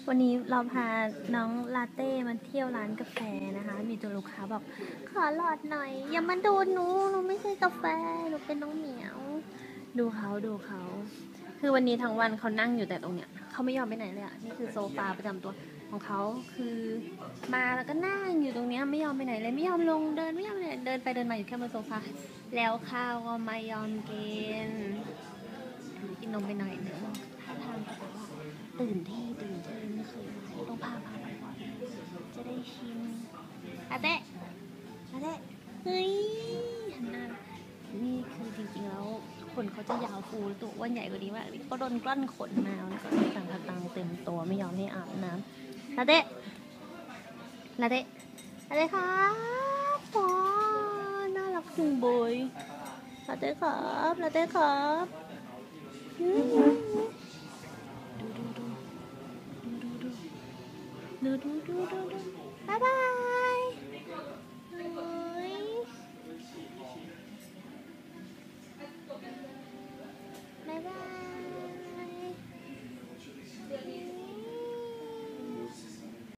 วันนี้เราพาน้องลาเต้มาเที่ยวร้านกาแฟนะคะ มีตัวลูกค้าบอกขอหลอดหน่อย อย่ามาดูหนูไม่ใช่กาแฟ หนูเป็นน้องเหมียว ดูเขา คือวันนี้ทั้งวันเขานั่งอยู่แต่ตรงเนี้ยเขาไม่ยอมไปไหนเลยอ่ะ นี่คือโซฟาประจำตัวของเขา คือมาแล้วก็นั่งอยู่ตรงเนี้ยไม่ยอมไปไหนเลย ไม่ยอมลงเดินไม่ยอมเลยเดินไปเดินมาอยู่แค่บนโซฟา แล้วข้าวก็ไม่ยอมกินนมไปหน่อยนึงท่าทางจะแบบว่าตื่นเต้ไม่เคยมาต้องพาบ่อยๆจะได้ชิมอาเต้เฮ้ยหันหน้านี่คือจริงๆแล้วขนเขาจะยาวฟูตัวอ้วนใหญ่กว่านี้มากก็โดนกลั้นขนมาแล้วก็ต่างเต็มตัวไม่ยอมให้อาบน้ำลาเต้ครับพ่อน่ารักจุงบอยลาเต้ครับดูบ๊ายบาย